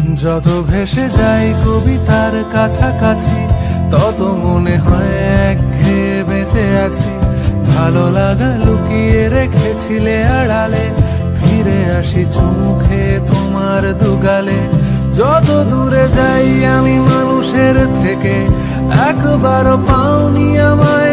যত ভেসে যাই কবিতার কাছাকাছি, তত মনে হয় একঘেয়ে বেঁচে আছি। ভালো লাগা লুকিয়ে রেখেছিলে আড়ালে, ফিরে আসি চোখে তোমার দুগালে। যত দূরে যাই আমি মানুষের থেকে, একবারও পাওনি আমায়